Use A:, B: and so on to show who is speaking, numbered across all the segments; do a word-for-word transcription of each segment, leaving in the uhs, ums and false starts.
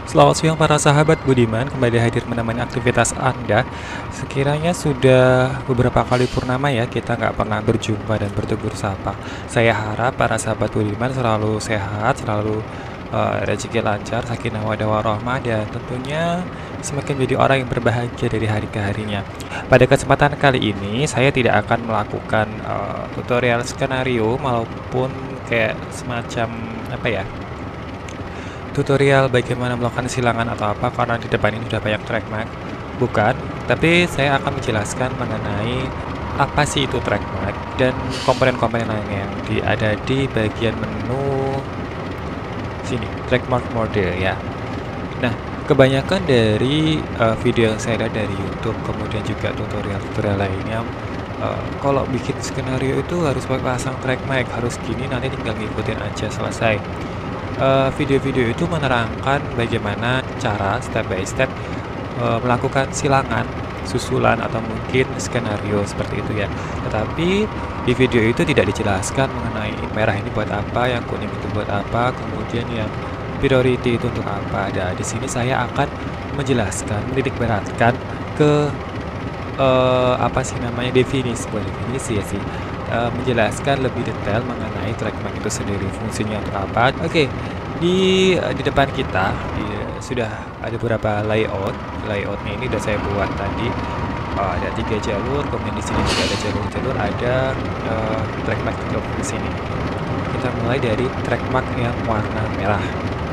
A: Selamat siang para sahabat Budiman, kembali hadir menemani aktivitas Anda. Sekiranya sudah beberapa kali purnama ya, kita nggak pernah berjumpa dan bertegur sapa. Saya harap para sahabat Budiman selalu sehat, selalu uh, rezeki lancar, sakinah mawaddah warahmah, dan tentunya semakin menjadi orang yang berbahagia dari hari ke harinya. Pada kesempatan kali ini, saya tidak akan melakukan uh, tutorial skenario maupun kayak semacam apa ya, tutorial bagaimana melakukan silangan atau apa, karena di depan ini sudah banyak track mark. Bukan, tapi saya akan menjelaskan mengenai apa sih itu track mark dan komponen-komponen lainnya yang di, ada di bagian menu sini, track mark mode ya. Nah, kebanyakan dari uh, video yang saya lihat dari YouTube, kemudian juga tutorial-tutorial lainnya, uh, kalau bikin skenario itu harus pasang track mark, harus gini, nanti tinggal ngikutin aja selesai. Video-video uh, itu menerangkan bagaimana cara step by step uh, melakukan silangan, susulan, atau mungkin skenario seperti itu ya. Tetapi di video itu tidak dijelaskan mengenai merah ini buat apa, yang kuning itu buat apa, kemudian yang priority itu untuk apa. Dan di sini saya akan menjelaskan, menitik beratkan ke uh, apa sih namanya definisi, bukan definisi ya sih. Uh, menjelaskan lebih detail mengenai track mark itu sendiri, fungsinya untuk apa. Oke, okay. di di depan kita di, sudah ada beberapa layout. Layoutnya ini sudah saya buat tadi. Uh, ada tiga jalur, kemudian di sini juga ada jalur-jalur, ada uh, track mark di sini. Kita mulai dari track mark yang warna merah.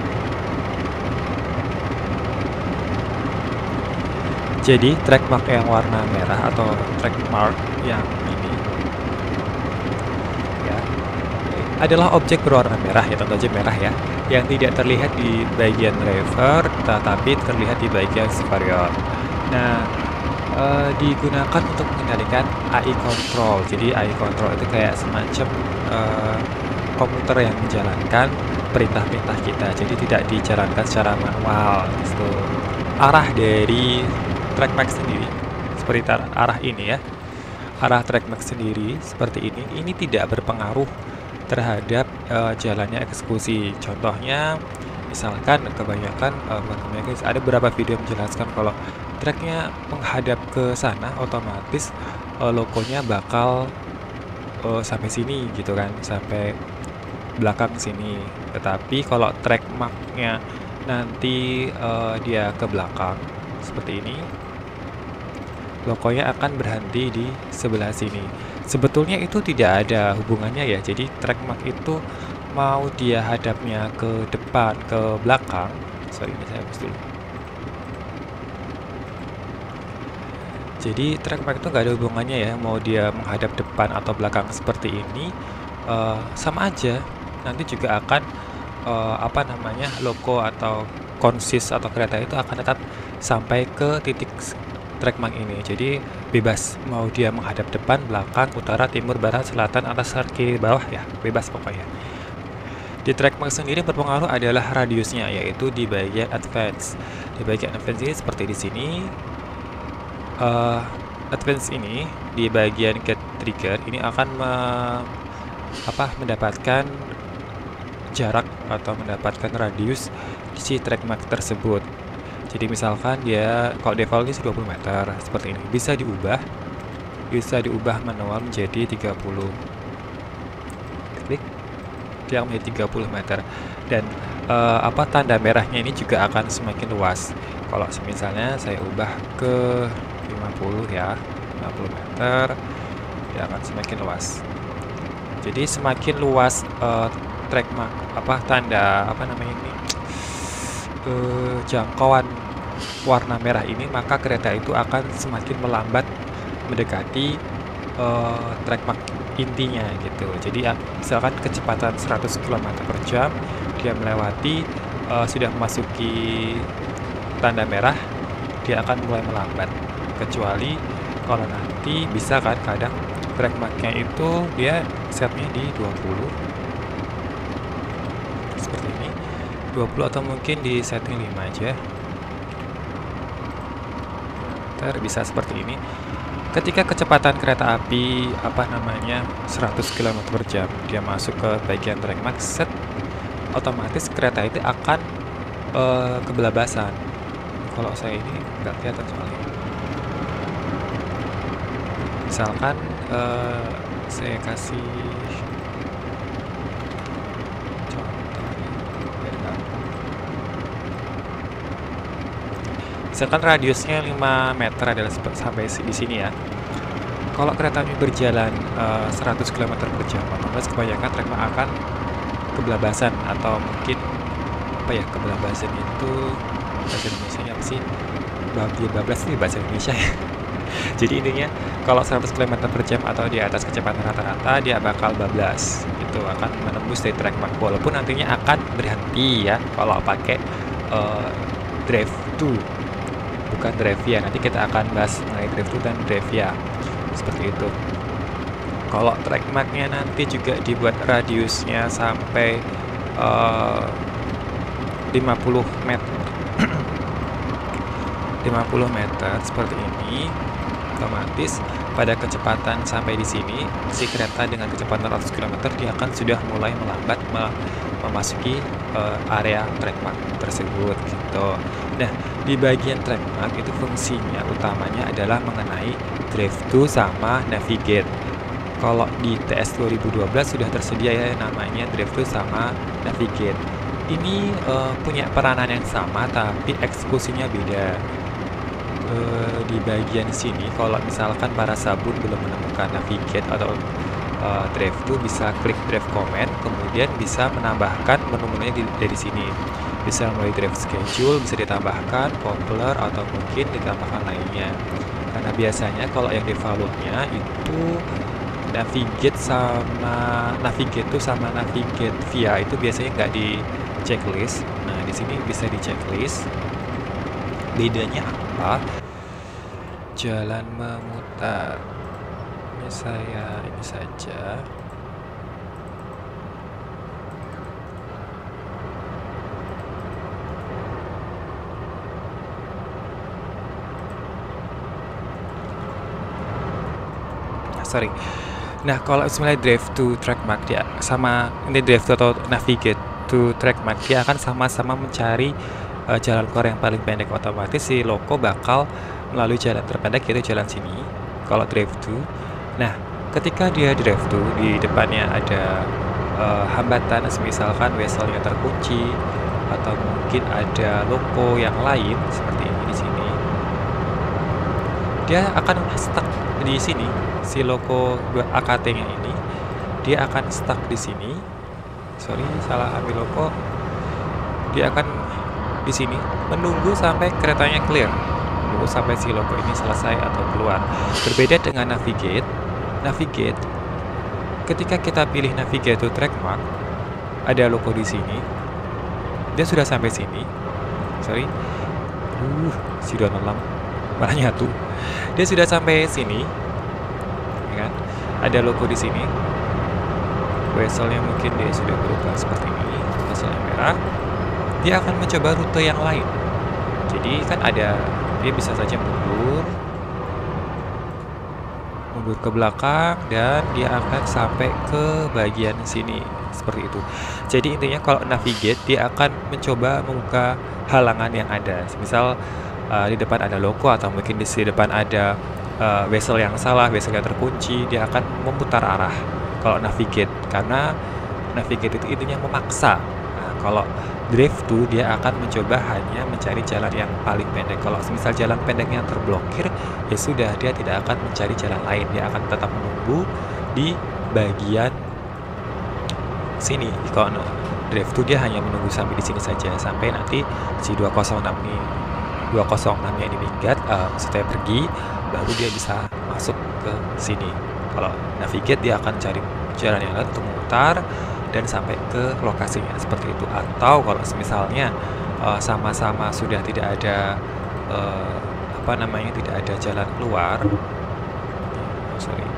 A: Jadi track mark yang warna merah atau track mark yang ini adalah objek berwarna merah ya, tentu saja merah ya, yang tidak terlihat di bagian driver tetapi terlihat di bagian superior. Nah, e, digunakan untuk mengendalikan A I control. Jadi A I control itu kayak semacam e, komputer yang menjalankan perintah-perintah kita, jadi tidak dijalankan secara manual gitu. Arah dari track mark sendiri seperti arah ini ya, arah track mark sendiri seperti ini ini tidak berpengaruh terhadap uh, jalannya eksekusi. Contohnya misalkan kebanyakan uh, ada beberapa video menjelaskan kalau tracknya menghadap ke sana, otomatis uh, logonya bakal uh, sampai sini gitu kan, sampai belakang sini. Tetapi kalau track marknya nanti uh, dia ke belakang seperti ini, logonya akan berhenti di sebelah sini. Sebetulnya itu tidak ada hubungannya ya. Jadi track mark itu mau dia hadapnya ke depan, ke belakang. Sorry, ini saya hapus dulu. Jadi track mark itu nggak ada hubungannya ya, mau dia menghadap depan atau belakang seperti ini, uh, sama aja. Nanti juga akan uh, apa namanya logo atau konsis atau kereta itu akan tetap sampai ke titik track mark ini. Jadi bebas mau dia menghadap depan, belakang, utara, timur, barat, selatan, atas, kiri, bawah ya, bebas pokoknya. Di track mark sendiri berpengaruh adalah radiusnya, yaitu di bagian advance. Di bagian advance ini seperti di sini. Uh, advance ini di bagian get trigger ini akan me, apa mendapatkan jarak atau mendapatkan radius di si track mark tersebut. Jadi misalkan dia kalau defaultnya dua puluh meter seperti ini, bisa diubah bisa diubah manual menjadi tiga puluh. Klik, dia menjadi tiga puluh meter. Dan uh, apa tanda merahnya ini juga akan semakin luas. Kalau misalnya saya ubah ke lima puluh ya, lima puluh meter, dia akan semakin luas. Jadi semakin luas uh, track mark apa tanda apa namanya ini uh, jangkauan warna merah ini, maka kereta itu akan semakin melambat mendekati uh, track mark intinya gitu. Jadi misalkan kecepatan seratus kilometer per jam, dia melewati uh, sudah memasuki tanda merah, dia akan mulai melambat. Kecuali kalau nanti bisa kan kadang track marknya itu dia setnya di dua puluh seperti ini, dua puluh atau mungkin di setting lima aja. Bisa seperti ini. Ketika kecepatan kereta api apa namanya seratus kilometer per jam, dia masuk ke bagian track mark set, otomatis kereta itu akan uh, kebelabasan. Kalau saya ini nggak kelihatan soalnya. Misalkan uh, saya kasih contoh biar gampang. Misalkan radiusnya lima meter adalah sampai di sini ya. Kalau keretanya berjalan uh, seratus kilometer per jam, otomatis kebanyakan trek akan kebelabasan, atau mungkin apa ya, kebelabasan itu bahasa Indonesia apa sih? Babi bablas itu bahasa Indonesia ya. Jadi intinya kalau seratus kilometer per jam atau di atas kecepatan rata-rata dia bakal bablas. Itu akan menembus dari track mark, walaupun nantinya akan berhenti ya kalau pakai uh, drive two, bukan drive ya. Nanti kita akan bahas mengenai drive two dan drive ya. Seperti itu. Kalau track marknya nanti juga dibuat radiusnya sampai uh, lima puluh meter lima puluh meter seperti ini, otomatis pada kecepatan sampai di sini si kereta dengan kecepatan seratus kilometer dia akan sudah mulai melambat memasuki uh, area track mark tersebut gitu. Nah, di bagian track mark itu fungsinya utamanya adalah mengenai drive to sama navigate. Kalau di T S dua ribu dua belas sudah tersedia ya namanya drive to sama navigate. Ini uh, punya peranan yang sama tapi eksekusinya beda. Uh, di bagian sini kalau misalkan para sabun belum menemukan navigate atau uh, drive to, bisa klik drive command, kemudian bisa menambahkan menu-menunya dari sini. Bisa mulai drive schedule, bisa ditambahkan coupler atau mungkin ditambahkan lainnya. Karena biasanya kalau yang defaultnya itu navigate sama navigate tuh sama navigate via itu biasanya nggak di checklist. Nah, di sini bisa di checklist. Bedanya apa? Jalan memutar. Ini saya ini saja. Sorry. Nah, kalau misalnya drive to track mark dia sama ini drive to atau navigate to track mark, dia akan sama-sama mencari uh, jalan keluar yang paling pendek. Otomatis si loko bakal melalui jalan terpendek, yaitu jalan sini kalau drive to. Nah, ketika dia drive to, di depannya ada uh, hambatan, misalkan vesselnya terkunci atau mungkin ada loko yang lain seperti ini di sini, dia akan stuck di sini. Si loko A K T-nya ini dia akan stuck di sini. Sorry, salah ambil loko. Dia akan di sini menunggu sampai keretanya clear, menunggu sampai si loko ini selesai atau keluar. Berbeda dengan navigate. Navigate, ketika kita pilih navigate to track mark, ada loko di sini. Dia sudah sampai sini. Sorry, uh, si udah nelam, malah nyatu. Dia sudah sampai sini. Kan? Ada logo di sini. Vesselnya mungkin dia sudah berubah seperti ini, vesselnya merah. Dia akan mencoba rute yang lain. Jadi kan ada, dia bisa saja mundur, mundur ke belakang, dan dia akan sampai ke bagian sini seperti itu. Jadi intinya kalau navigate dia akan mencoba membuka halangan yang ada. Misal uh, di depan ada logo atau mungkin di depan ada Uh, vessel yang salah, vessel yang terkunci, dia akan memutar arah kalau navigate, karena navigate itu intinya memaksa. Nah, kalau drive to dia akan mencoba hanya mencari jalan yang paling pendek. Kalau misal jalan pendeknya terblokir, ya sudah, dia tidak akan mencari jalan lain, dia akan tetap menunggu di bagian sini. Kalau drive to dia hanya menunggu sampai di sini saja, sampai nanti si dua nol enam ini dua nol enam nya ini minggat, uh, maksudnya pergi, baru dia bisa masuk ke sini. Kalau navigate dia akan cari jalan yang lain untuk memutar dan sampai ke lokasinya seperti itu. Atau kalau misalnya uh, sama-sama sudah tidak ada uh, apa namanya tidak ada jalan keluar, oh, sorry,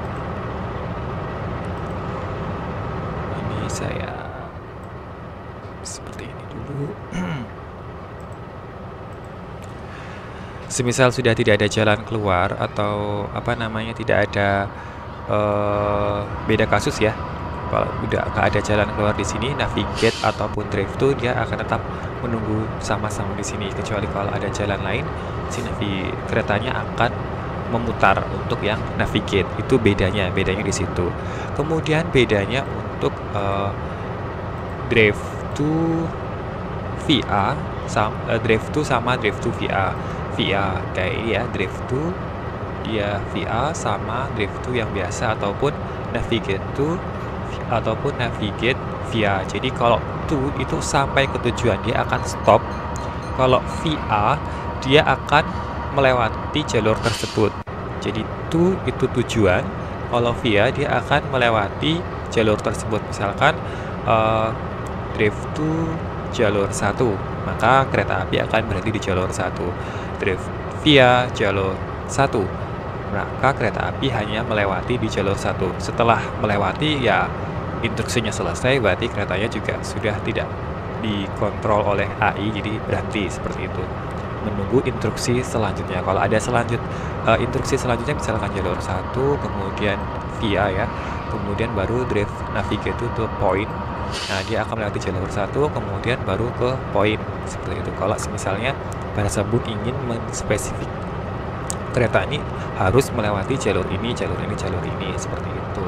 A: ini saya seperti ini dulu. Semisal sudah tidak ada jalan keluar atau apa namanya tidak ada uh, beda kasus ya. Kalau udah nggak ada jalan keluar di sini, navigate ataupun drive to dia akan tetap menunggu sama-sama di sini. Kecuali kalau ada jalan lain, si navi keretanya akan memutar untuk yang navigate. Itu bedanya, bedanya di situ. Kemudian bedanya untuk uh, drive to V A sama uh, drive to sama drive to V A. V A kayak ini ya, drive to dia V A sama drive to yang biasa, ataupun navigate to ataupun navigate via. Jadi kalau to itu sampai ke tujuan dia akan stop. Kalau V A dia akan melewati jalur tersebut. Jadi to itu tujuan, kalau via dia akan melewati jalur tersebut. Misalkan uh, drive to jalur satu, maka kereta api akan berhenti di jalur satu. Drive via jalur satu, maka kereta api hanya melewati di jalur satu. Setelah melewati, ya instruksinya selesai, berarti keretanya juga sudah tidak dikontrol oleh A I, jadi berhenti seperti itu. Menunggu instruksi selanjutnya. Kalau ada selanjut uh, instruksi selanjutnya, misalkan jalur satu, kemudian via ya, kemudian baru drive navigate to point. Nah, dia akan melewati jalur satu, kemudian baru ke point seperti itu. Kalau misalnya pada sebut ingin menspesifik kereta ini harus melewati jalur ini, jalur ini, jalur ini, seperti itu.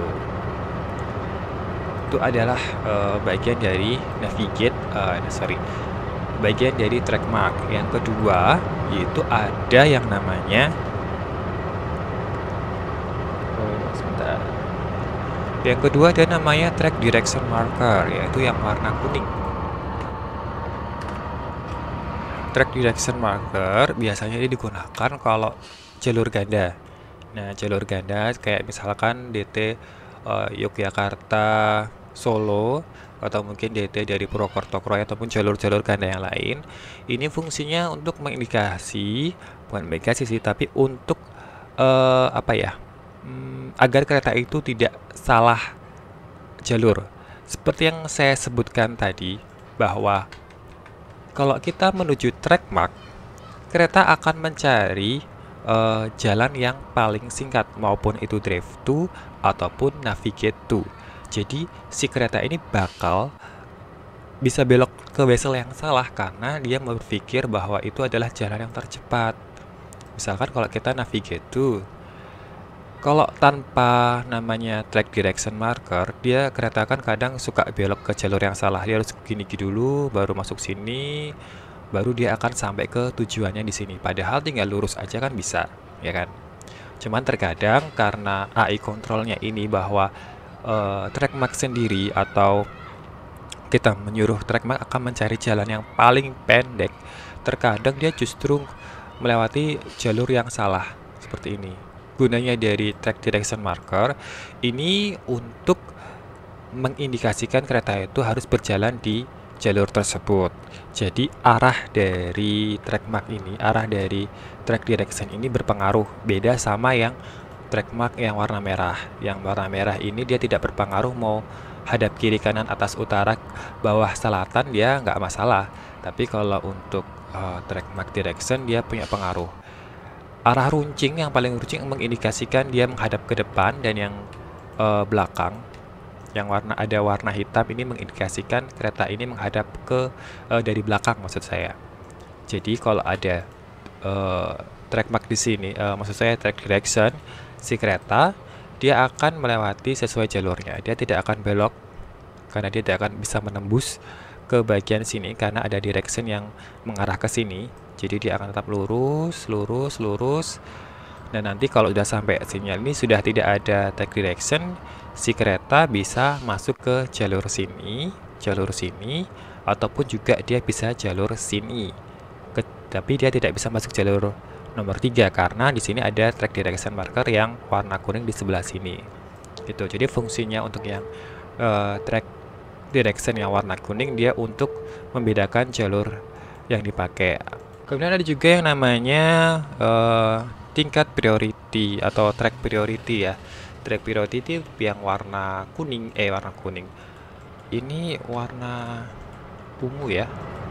A: Itu adalah uh, bagian dari navigate, uh, sorry, bagian dari track mark. Yang kedua, yaitu ada yang namanya oh, sebentar. Yang kedua ada namanya track direction marker, yaitu yang warna kuning. Track direction marker biasanya ini digunakan kalau jalur ganda. Nah, jalur ganda kayak misalkan D T uh, Yogyakarta Solo, atau mungkin D T dari Purwokerto Kroya, ataupun jalur-jalur ganda yang lain. Ini fungsinya untuk mengindikasi, bukan mengindikasi sih, tapi untuk uh, apa ya? Hmm, agar kereta itu tidak salah jalur. Seperti yang saya sebutkan tadi, bahwa kalau kita menuju track mark, kereta akan mencari uh, jalan yang paling singkat, maupun itu drive to ataupun navigate to. Jadi si kereta ini bakal bisa belok ke wesel yang salah karena dia berpikir bahwa itu adalah jalan yang tercepat. Misalkan kalau kita navigate to, kalau tanpa namanya track direction marker, dia kereta kan kadang suka belok ke jalur yang salah. Dia harus gini dulu, baru masuk sini, baru dia akan sampai ke tujuannya di sini. Padahal tinggal lurus aja kan bisa, ya kan? Cuman terkadang karena A I kontrolnya ini bahwa uh, track mark sendiri, atau kita menyuruh track mark akan mencari jalan yang paling pendek, terkadang dia justru melewati jalur yang salah seperti ini. Gunanya dari track direction marker ini untuk mengindikasikan kereta itu harus berjalan di jalur tersebut. Jadi arah dari track mark ini, arah dari track direction ini berpengaruh. Beda sama yang track mark yang warna merah. Yang warna merah ini dia tidak berpengaruh mau hadap kiri, kanan, atas, utara, bawah, selatan, dia nggak masalah. Tapi kalau untuk uh, track mark direction dia punya pengaruh. Arah runcing yang paling runcing mengindikasikan dia menghadap ke depan, dan yang uh, belakang yang warna ada warna hitam ini mengindikasikan kereta ini menghadap ke uh, dari belakang, maksud saya. Jadi kalau ada uh, track mark di sini, uh, maksud saya track direction, si kereta dia akan melewati sesuai jalurnya. Dia tidak akan belok karena dia tidak akan bisa menembus ke bagian sini karena ada direction yang mengarah ke sini. Jadi dia akan tetap lurus, lurus, lurus. Dan nanti kalau sudah sampai sinyal ini sudah tidak ada track direction, si kereta bisa masuk ke jalur sini, jalur sini, ataupun juga dia bisa jalur sini. Ke, tapi dia tidak bisa masuk jalur nomor tiga karena di sini ada track direction marker yang warna kuning di sebelah sini. Gitu. Jadi fungsinya untuk yang uh, track direction yang warna kuning dia untuk membedakan jalur yang dipakai. Kemudian ada juga yang namanya uh, tingkat priority atau track priority ya. Track priority itu yang warna kuning, eh warna kuning. Ini warna ungu ya.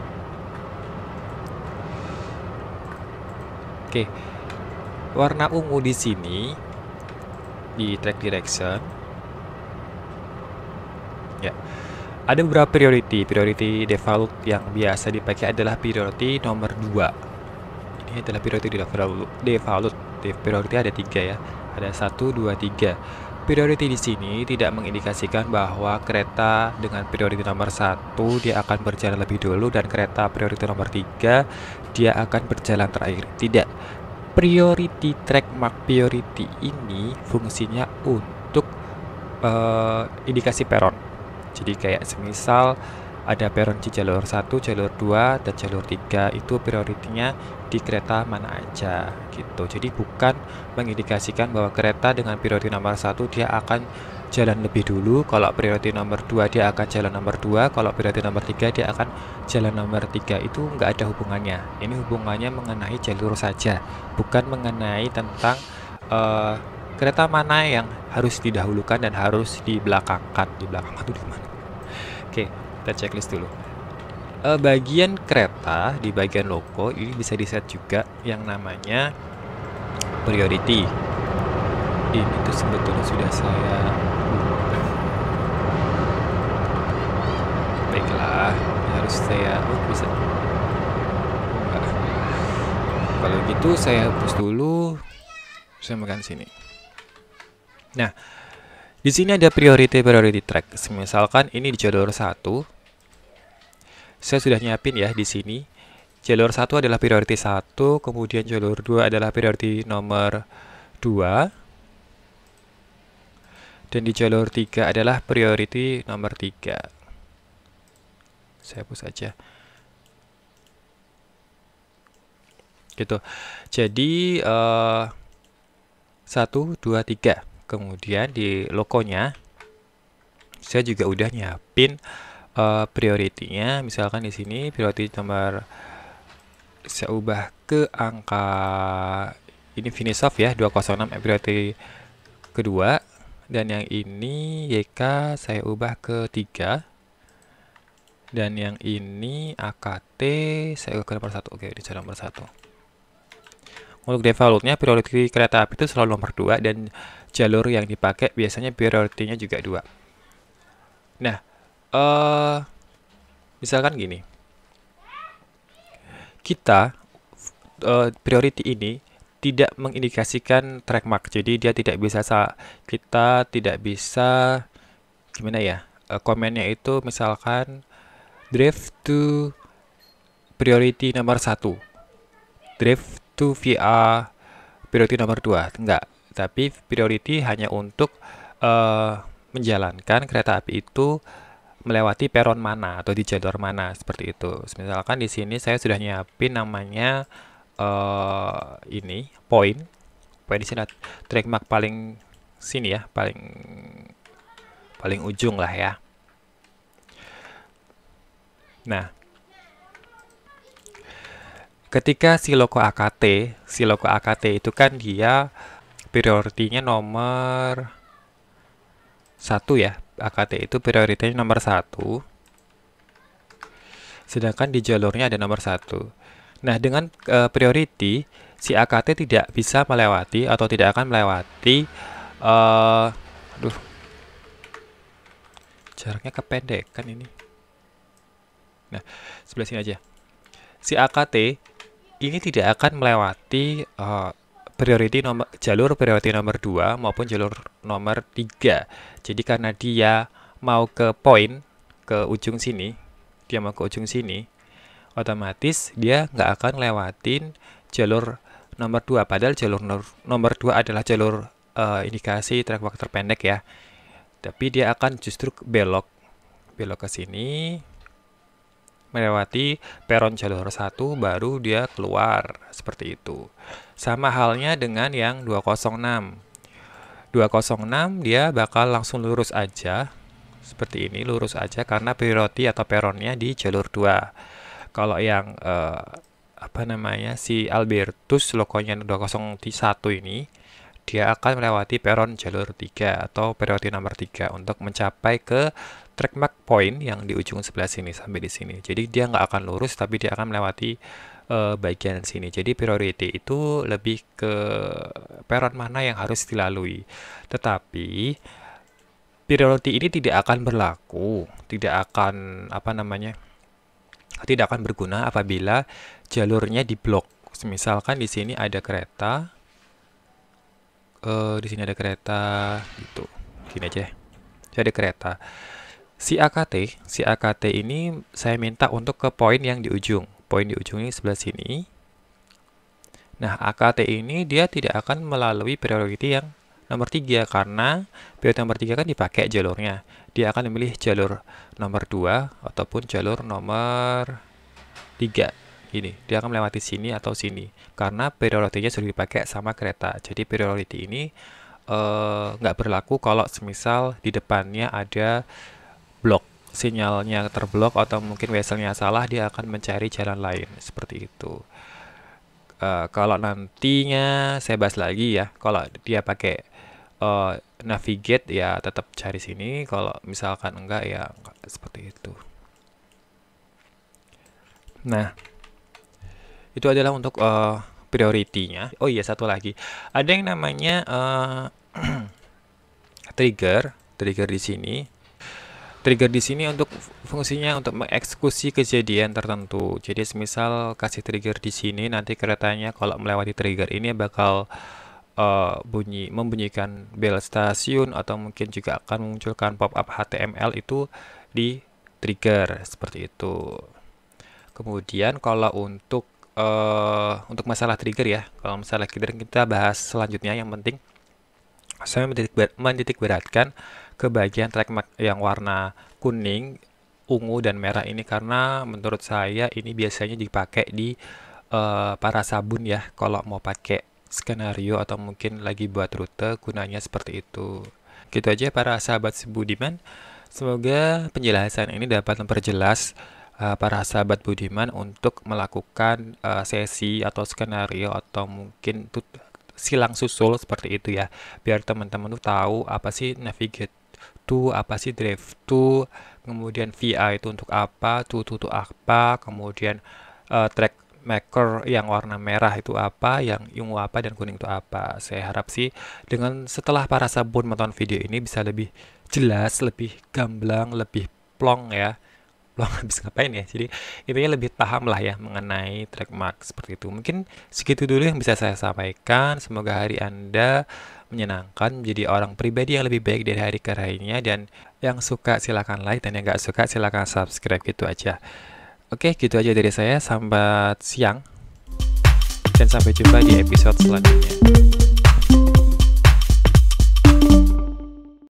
A: Oke. Warna ungu di sini di track direction Ya, ada beberapa priority. Priority default yang biasa dipakai adalah priority nomor dua. Ini adalah priority default. Default priority ada tiga ya. Ada satu, dua, tiga. Priority di sini tidak mengindikasikan bahwa kereta dengan priority nomor satu dia akan berjalan lebih dulu dan kereta priority nomor tiga dia akan berjalan terakhir. Tidak. Priority track mark priority ini fungsinya untuk uh, indikasi peron. Jadi kayak semisal ada peron di jalur satu, jalur dua, dan jalur tiga itu prioritinya di kereta mana aja gitu. Jadi bukan mengindikasikan bahwa kereta dengan priority nomor satu dia akan jalan lebih dulu, kalau priority nomor dua dia akan jalan nomor dua, kalau priority nomor tiga dia akan jalan nomor tiga. Itu nggak ada hubungannya. Ini hubungannya mengenai jalur saja, bukan mengenai tentang uh, kereta mana yang harus didahulukan dan harus dibelakangkan. Di belakang itu di mana? Oke, kita checklist dulu. Uh, bagian kereta di bagian logo ini bisa di-set juga yang namanya priority. Ini tuh sebetulnya sudah saya baiklah, harus saya oh bisa enggak. Kalau gitu saya hapus dulu, saya makan sini. Nah, di sini ada priority priority track. Misalkan ini di jalur satu, saya sudah nyiapin ya di sini. Jalur satu adalah priority satu, kemudian jalur dua adalah priority nomor dua, dan di jalur tiga adalah priority nomor tiga. Saya hapus saja. Gitu. Jadi uh, satu, dua, tiga. Kemudian di logonya saya juga udah nyiapin uh, priority-nya. Misalkan di sini priority nomor saya ubah ke angka ini finish off ya, dua nol enam priority kedua, dan yang ini Y K saya ubah ke tiga. Dan yang ini A K T saya ubah ke nomor satu. Oke, ini nomor satu. Untuk defaultnya priority kereta api itu selalu nomor dua dan jalur yang dipakai biasanya priority-nya juga dua. Nah, uh, misalkan gini. Kita uh, priority ini tidak mengindikasikan track mark. Jadi dia tidak bisa kita tidak bisa gimana ya? Uh, komennya itu misalkan drive to priority nomor satu, drive to via priority nomor dua, enggak. Tapi priority hanya untuk uh, menjalankan kereta api itu melewati peron mana atau di jalur mana, seperti itu. Misalkan di sini saya sudah nyiapin namanya uh, ini point, point di sini track mark paling sini ya, paling paling ujung lah ya. Nah, ketika si logo A K T, si logo A K T itu kan dia priority-nya nomor satu ya. A K T itu priority-nya nomor satu. Sedangkan di jalurnya ada nomor satu. Nah, dengan uh, priority, si A K T tidak bisa melewati atau tidak akan melewati uh, aduh, jaraknya kependekan ini. Nah, sebelah sini aja. Si A K T ini tidak akan melewati uh, priority nomor jalur priority nomor dua maupun jalur nomor tiga. Jadi karena dia mau ke point, ke ujung sini, dia mau ke ujung sini, otomatis dia nggak akan lewatin jalur nomor dua. Padahal jalur nomor dua adalah jalur uh, indikasi track mark terpendek ya. Tapi dia akan justru belok, belok ke sini, melewati peron jalur satu, baru dia keluar, seperti itu. Sama halnya dengan yang dua nol enam. dua nol enam dia bakal langsung lurus aja, seperti ini, lurus aja karena priority atau peronnya di jalur dua. Kalau yang eh, apa namanya si Albertus logonya dua nol satu ini, dia akan melewati peron jalur tiga atau priority nomor tiga untuk mencapai ke track mark point yang di ujung sebelah sini sampai di sini. Jadi dia nggak akan lurus, tapi dia akan melewati uh, bagian sini. Jadi priority itu lebih ke peron mana yang harus dilalui. Tetapi priority ini tidak akan berlaku, tidak akan apa namanya, tidak akan berguna apabila jalurnya diblok. Misalkan di sini ada kereta, uh, di sini ada kereta, gitu. Gini aja, jadi ada kereta. Si A K T, si A K T ini saya minta untuk ke poin yang di ujung. Poin di ujung ini sebelah sini. Nah, A K T ini dia tidak akan melalui priority yang nomor tiga karena priority nomor tiga kan dipakai jalurnya. Dia akan memilih jalur nomor dua ataupun jalur nomor tiga. Ini, dia akan melewati sini atau sini karena priority-nya sudah dipakai sama kereta. Jadi priority ini nggak uh, berlaku kalau semisal di depannya ada blok, sinyalnya terblok atau mungkin weselnya salah, dia akan mencari jalan lain seperti itu. Uh, kalau nantinya saya bahas lagi ya, kalau dia pakai uh, navigate ya tetap cari sini, kalau misalkan enggak ya enggak, seperti itu. Nah, itu adalah untuk uh, priority-nya. Oh iya, satu lagi. Ada yang namanya uh, trigger, trigger di sini. Trigger di sini untuk fungsinya untuk mengeksekusi kejadian tertentu. Jadi semisal kasih trigger di sini, nanti keretanya kalau melewati trigger ini bakal uh, bunyi membunyikan bel stasiun atau mungkin juga akan memunculkan pop-up H T M L itu di trigger seperti itu. Kemudian kalau untuk uh, untuk masalah trigger ya, kalau masalah trigger kita bahas selanjutnya. Yang penting saya menitik, ber menitik beratkan ke bagian track mark yang warna kuning, ungu, dan merah ini karena menurut saya ini biasanya dipakai di uh, para sabun ya, kalau mau pakai skenario atau mungkin lagi buat rute, gunanya seperti itu. Gitu aja para sahabat Budiman, semoga penjelasan ini dapat memperjelas uh, para sahabat Budiman untuk melakukan uh, sesi atau skenario atau mungkin tut silang susul seperti itu ya, biar teman-teman tuh tahu apa sih navigate to, apa sih drive to, kemudian V I itu untuk apa, to to, to apa, kemudian uh, track maker yang warna merah itu apa, yang ungu apa, dan kuning itu apa. Saya harap sih dengan setelah para sabun menonton video ini bisa lebih jelas, lebih gamblang, lebih plong ya. Plong habis ngapain ya? Jadi intinya lebih paham lah ya mengenai track mark seperti itu. Mungkin segitu dulu yang bisa saya sampaikan. Semoga hari Anda menyenangkan, menjadi orang pribadi yang lebih baik dari hari ke harinya, dan yang suka silakan like dan yang nggak suka silakan subscribe, gitu aja. Oke, gitu aja dari saya. Selamat siang dan sampai jumpa di episode selanjutnya.